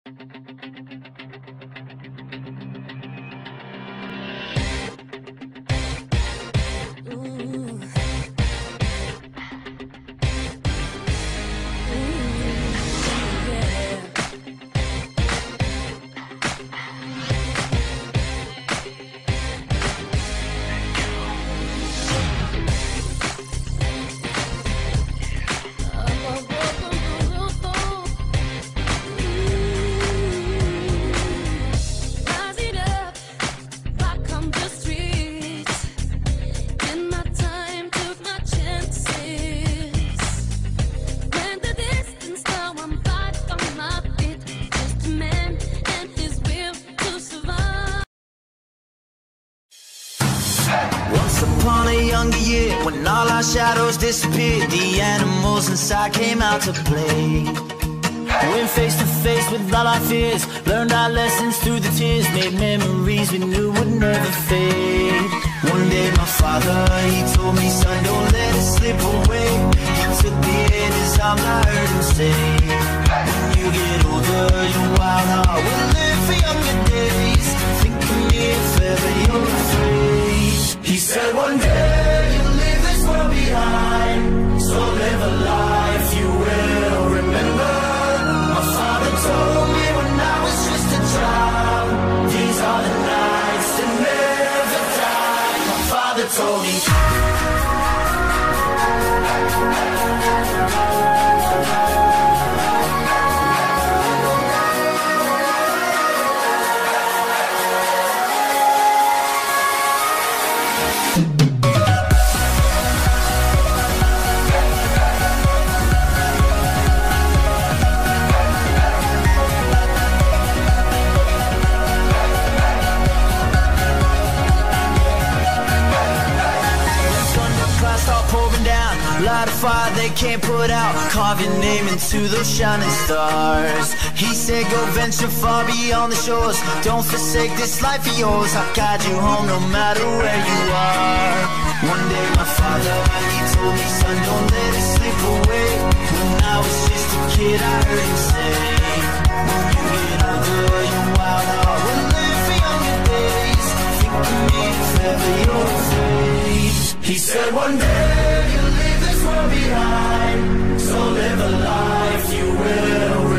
Upon a younger year, when all our shadows disappeared, the animals inside came out to play. Went face to face with all our fears, learned our lessons through the tears, made memories we knew would never fade. One day my father, he told me, son, don't let it slip away. He took me in his arms, I heard him say, when you get older, your wild heart will live for younger days. Think of me if ever you're afraid. He said one day you'll leave this world behind, so live a life you will remember. My father told me when I was just a child, these are the nights that never die. My father told me. Light a fire they can't put out, carve your name into those shining stars. He said go venture far beyond the shores, don't forsake this life of yours. I'll guide you home no matter where you are. One day my father, he told me, son, don't let it slip away. When I was just a kid I heard him say, when you get older your wild heart will live for younger days. Think of me if ever you're afraid. He said one day you'll leave this world behind, so live a life you will